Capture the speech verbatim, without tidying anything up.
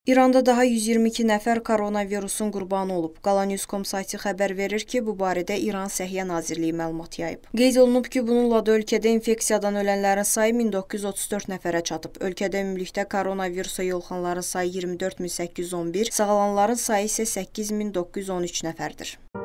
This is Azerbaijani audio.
İranda daha yüz iyirmi iki nəfər koronavirusun qurbanı olub. Qalanews nöqtə com sayti xəbər verir ki, bu barədə İran Səhiyyə Nazirliyi məlumat yayıb. Qeyd olunub ki, bununla da ölkədə infeksiyadan ölənlərin sayı min doqquz yüz otuz dörd nəfərə çatıb. Ölkədə ümumilikdə koronavirusa yoluxanların sayı iyirmi dörd min səkkiz yüz on bir, sağalanların sayı isə səkkiz min doqquz yüz on üç nəfərdir.